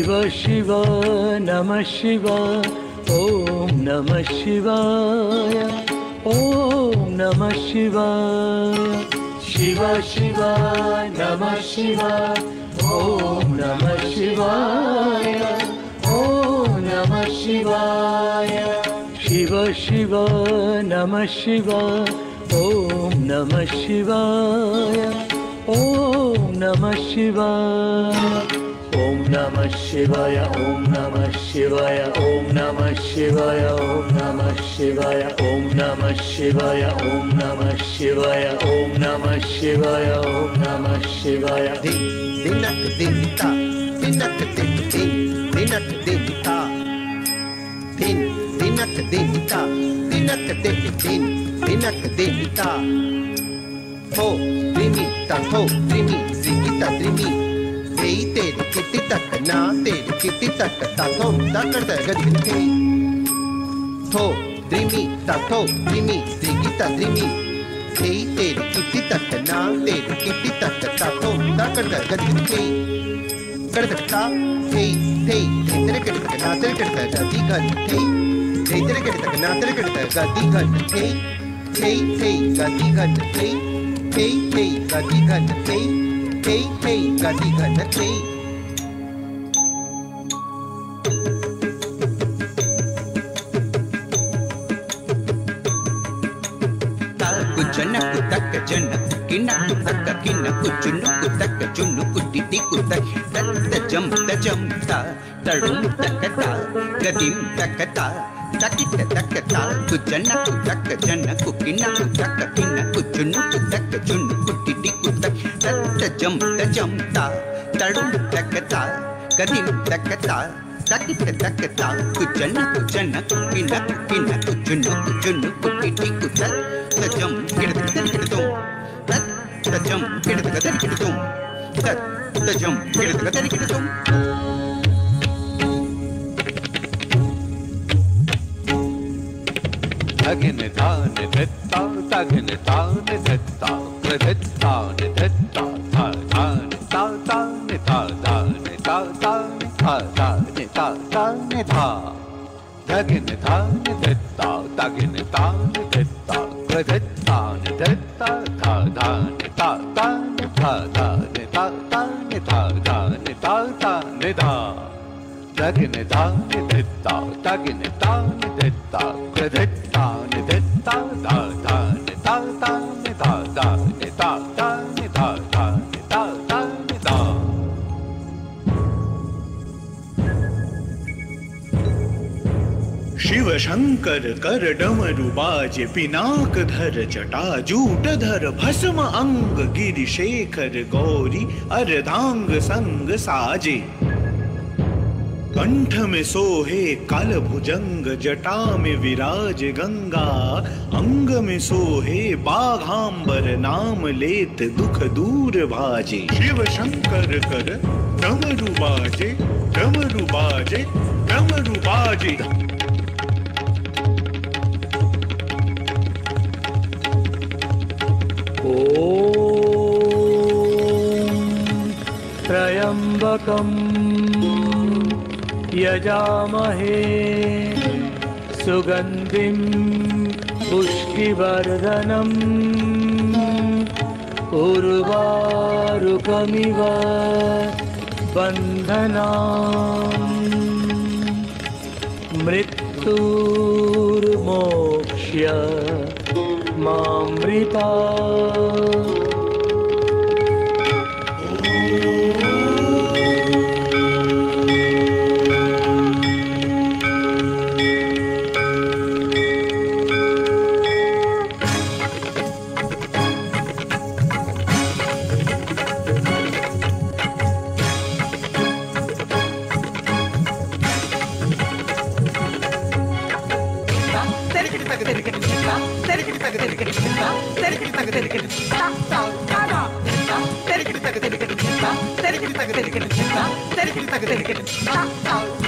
शिव शिव नमः शिवाय, ओम नमः शिवाय, ओम नमः शिवाय। शिव शिव नमः शिवाय, ओम नमः शिवाय, ओम नमः शिवाय। शिव शिव नमः शिवाय, ओम नमः शिवाय, ओम नमः शिवाय। ओम नमः शिवाय, ओम नमः शिवाय, ओम नमः शिवाय, ओम नमः शिवाय, ओम नमः शिवाय, ओम नमः शिवाय, ओम नमः शिवाय, ओम नमः शिवाय। दिनक दिनता, दिनक दिन दिन, दिनक दिनता, दिन दिनक दिनता, दिनक दिन दिन, दिनक दिनता। हो त्रिमिता, हो त्रिमि, त्रिमिता त्रिमि। तेरी किति तक ना, तेरी किति तक ताथो तकर दगन के। थो त्रिमि ताथो त्रिमि, त्रिगिता त्रिमि। तेरी किति तक ना, तेरी किति तक ताथो तकर दगन के। करदक्ता थे थे तेरे कर तक ना, तेरे कर तक गति गन थे। तेरे कर तक ना, तेरे कर तक गति गन थे। थे गति गन थे। थे गति गन थे। थे गति गन थे। जनक तक जनक किनक तक किनक चुनुक तक चुनुक टिटि कुतक तत जम तजम ता तरुम तकता गदिम तकता तकित तकता जनक तक जनक किनक तक किनक चुनुक तक चुनुक टिटि कुतक तत जम तजम ता तरुम तकता गदिम तकता तकित तकता जनक जनक किनक किनक चुनुक चुनुक टिटि कुतक तजम किड़तकदरिकिड़तुम तजम किड़तकदरिकिड़तुम तजम किड़तकदरिकिड़तुम। तगिन तान धत्ता, तगिन तान धत्ता, प्रधत्तान धत्ता, था तान ता तान था तान ता तान था तान ता तान था। तगिन तान धत्ता, तगिन तान धत्ता, प्रधत्तान धत्ता, था तान ता तान था तान ता तान था तान ता तान था। तगिन तान धत्ता, तगिन तान धत्ता, प्रधत्तान धत्ता, था तान ता तान था तान ता तान था तान ता तान था। शिव शंकर कर डमरू बाजे, पिनाक धर जटा जूट धर भस्म अंग, गिरि शेखर गौरी अर्धांग संग साजे। कंठ में सोहे काल भुजंग, जटा में विराज गंगा, अंग में सोहे बाघांबर, नाम लेत दुख दूर भाजे। शिव शंकर कर डमरू बाजे, डमरू बाजे, डमरू बाजे। त्र्यंबकं यजामहे सुगंधिं पुष्टिवर्धनम् उर्वारुकमिव बन्धनान् मृत्युर्मोक्ष्य मामृता। Stop.